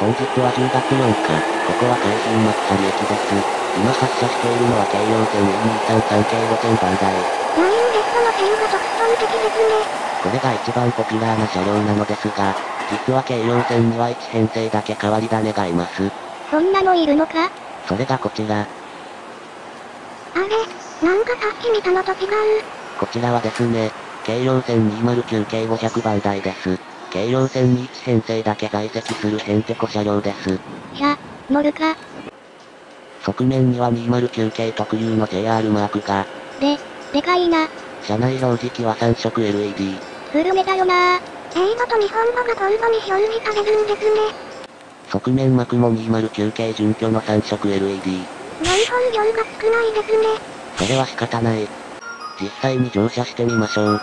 本日は10月8日、ここは海浜幕張駅です。今発車しているのは京葉線233系路線番台。 ライン列車の線が独創的ですね。 これが一番ポピュラーな車両なのですが、実は京葉線には1編成だけ変わり種がいます。 そんなのいるのか？ それがこちら。 あれ、なんかさっき見たのと違う。 こちらはですね、京葉線209系500番台です。京葉線に1編成だけ在籍するヘンテコ車両です。 乗るか。 側面には209系特有の JR マークが。 でかいな。 車内表示器は3色 LED。 古めだよな。英語と日本語が交互に表示されるんですね。 側面幕も209系準拠の3色 LED。 4本量が少ないですね。 それは仕方ない。実際に乗車してみましょう。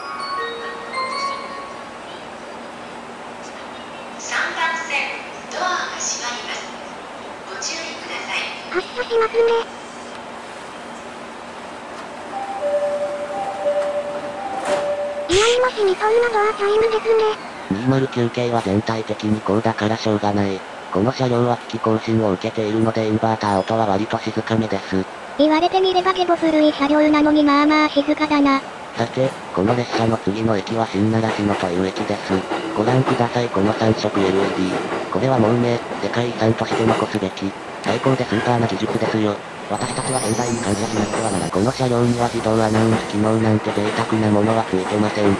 発車しますね。いや今しにそんなドアチャイムですね。 209系は全体的にこうだからしょうがない。この車両は機器更新を受けているのでインバーター音は割と静かめです。 言われてみればゲボ古い車両なのにまあまあ静かだな。 さて、この列車の次の駅は新習志野という駅です。ご覧くださいこの3色 LED。これはもうね、世界遺産として残すべき。最高でスーパーな技術ですよ。私たちは現代に感謝しなくてはならない。この車両には自動アナウンス機能なんて贅沢なものはついてません。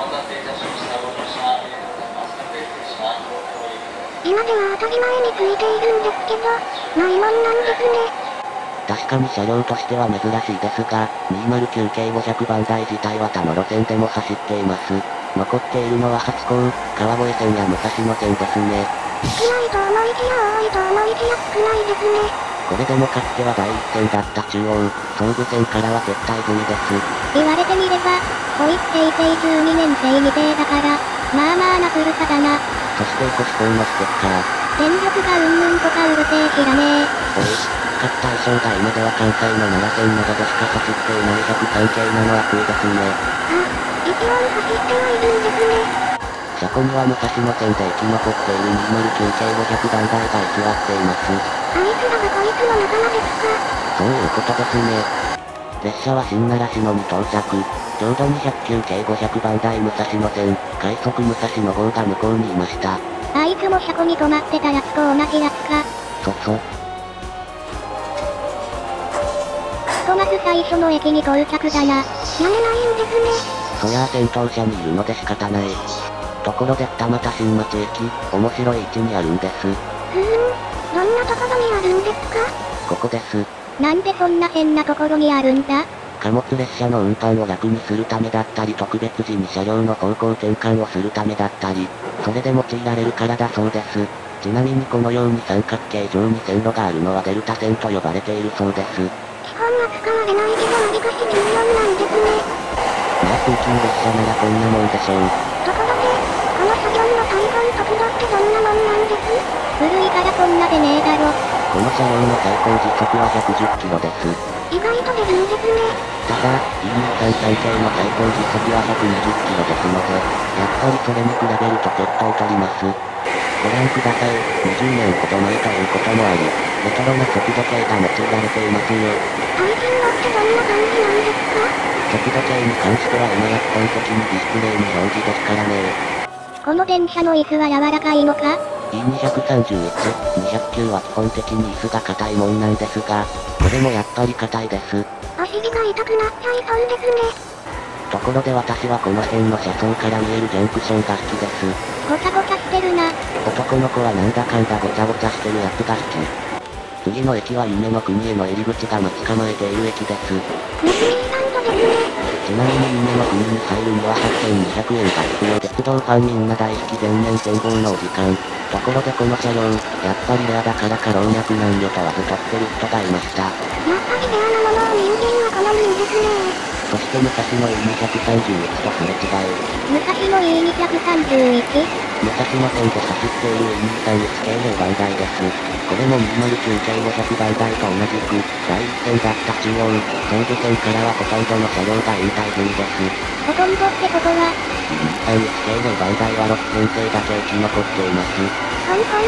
今では当たり前についているんですけど、ないもんなんですね。 確かに車両としては珍しいですが、209系500番台自体は他の路線でも走っています。残っているのは八甲、川越線や武蔵野線ですね。 少ないと思いきや多いと思いきや少ないですね。 これでもかつては第一線だった中央、総武線からは撤退済みです。 言われてみれば、こいつ平成12年生未定だから、まあまあな古さだな。 そしてエコ志向のステッカー。 電力がうんぬんとかうるせえ知らねえ。 おい、比較対象が今では関西の奈良線などでしか走っていない103系なのは悪意ですね。 一応走ってはいるんですね。 車庫には武蔵野線で生き残っている209系500番台が居座っています。 あいつらがこいつの仲間ですか？ そういうことですね。列車は新奈良市野に到着。ちょうど209系500番台武蔵野線、快速武蔵の方が向こうにいました。 あいつも車庫に止まってたやつと同じやつか。 そう。 ひとまず最初の駅に到着だな。屋根ないんですね。 そりゃあ先頭車にいるので仕方ない。ところで二俣新町駅、面白い位置にあるんです。 どんなところにあるんですか？ ここです。 なんでそんな変なところにあるんだ？ 貨物列車の運搬を楽にするためだったり特別時に車両の方向転換をするためだったり、それで用いられるからだそうです。ちなみにこのように三角形状に線路があるのはデルタ線と呼ばれているそうです。 基本は使われないけどわりかし重要なんですね。 まあ通勤列車ならこんなもんでしょう。 ところで、この車両の最高速度ってどんなもんなんです？古いからこんなでねえだろ。 この車両の最高時速は110キロです。 意外と出るんですね。 ただ、E233系の最高時速は120キロですので、やっぱりそれに比べると血統取ります。ご覧ください、20年ほど前ということもあり、レトロな速度計が用いられていますよ。 最近のってどんな感じなんですか？ 速度計に関しては今や基本的にディスプレイに表示ですからね。 この電車の椅子は柔らかいのか？ E231、209は基本的に椅子が硬いもんなんですが、これもやっぱり硬いです。 お尻が痛くなっちゃいそうですね。 ところで私はこの辺の車窓から見えるジャンクションが好きです。 ごちゃごちゃしてるな。 男の子はなんだかんだごちゃごちゃしてるやつが好き。次の駅は夢の国への入り口が待ち構えている駅です。 ネズミスタンドですね。 ちなみに夢の国に入るには8200円が必要で鉄道ファンみんな大好き全面展望のお時間。ところでこの車両、やっぱりレアだからか老若男女問わず撮ってる人がいました。 やっぱりレアなものを人間は好むんですね。 そして昔の E231 とすれ違い。 昔の E231？ 武蔵野線で走っている E231 系0番台です。これも209系500番台と同じく、第一線だった中央、総武線からはほとんどの車両が引退済みです。 ほとんどってことは、 E231 系0番台は6編成だけ生き残っています。 ほんほん。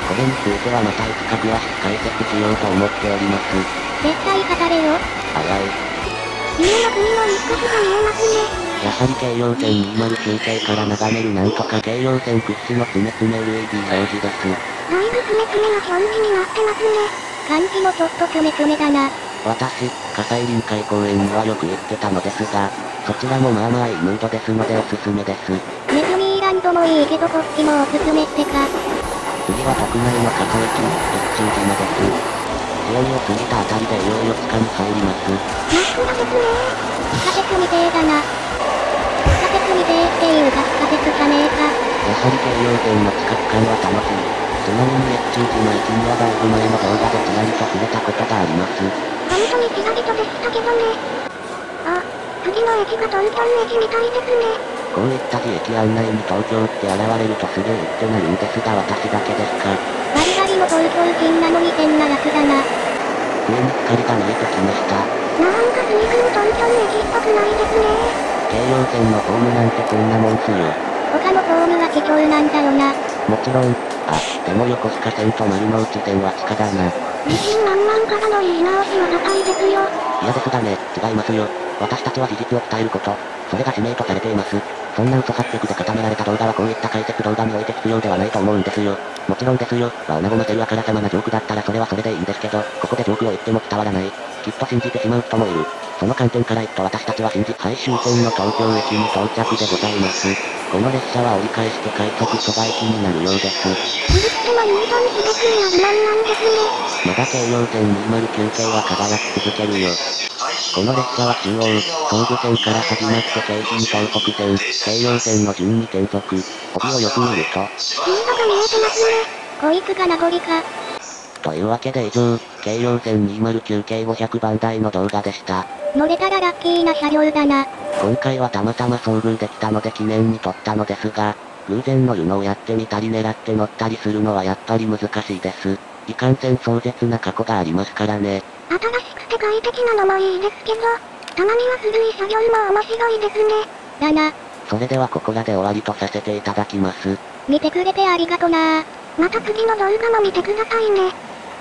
これについてはまたいつか詳しく解説しようと思っております。 絶対語れよ。 あいあい。 夢の国の一角が見えますね。 やはり京葉線209系から眺めるなんとか京葉線屈指のつめつめ LED 表示です。 だいぶつめつめな表示になってますね。漢字もちょっとつめつめだな。 私、葛西臨海公園にはよく行ってたのですが、そちらもまあまあいいムードですのでおすすめです。 ディズニーランドもいいけどこっちもおすすめってか。 次は国内の過去駅、越中島です。潮見を過ぎたあたりでいよいよ地下に入ります。 真っ暗ですね。地下鉄みてえだな。地下鉄みてえっていうか地下鉄じゃねえか。 やはり京葉線の地下区間は楽しい。ちなみに越中島駅にはだいぶ前の動画でちらりと触れたことがあります。 本当にちらりとでしたけどね。あ、次の駅が東京駅みたいですね。 こういった非駅案内に東京って現れるとすげえってなるんですが私だけですか。 ガリガリの東京人なのに変なやつだな。 上に光が見えてきました。 なんか随分東京駅っぽくないですね。 京葉線のホームなんてこんなもんすよ。 他のホームは貴重なんだよな。 もちろん、でも横須賀線と丸ノ内線は地下だな。 自信満々からの言い直しは高いですよ。 いやですがね、違いますよ。私たちは事実を伝えること。それが使命とされています。そんな嘘800で固められた動画はこういった解説動画において必要ではないと思うんですよ。もちろんですよ、穴ごませるあからさまなジョークだったらそれはそれでいいんですけど、ここでジョークを言っても伝わらない。きっと信じてしまう人もいる。その観点から言っと私たちは最終線の東京駅に到着でございます。この列車は折り返して快速蘇我駅になるようです。 古くてもいいとにすべくにあるもんなんですね。 まだ京葉線209系は輝き続けるよ。この列車は中央、総武線から始まって京浜東北線、京葉線の順に転属。帯をよく見ると、 シートが見えてますね。こいつが名残か。 というわけで以上、京葉線209系500番台の動画でした。 乗れたらラッキーな車両だな。 今回はたまたま遭遇できたので記念に撮ったのですが、偶然の湯のをやってみたり狙って乗ったりするのはやっぱり難しいです。いかんせん壮絶な過去がありますからね。 新しくて快適なのもいいですけど、たまには古い作業も面白いですね。だな。 それではここらで終わりとさせていただきます。 見てくれてありがとな。また次の動画も見てくださいね。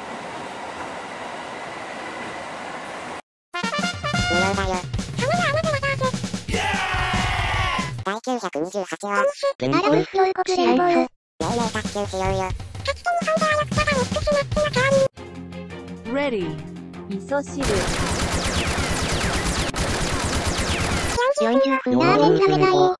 無料だよ。第928話。 アラブス峡谷連合。 ねえねえ卓球しようよ。 Ready 味噌汁 40分ラーメン食べたい。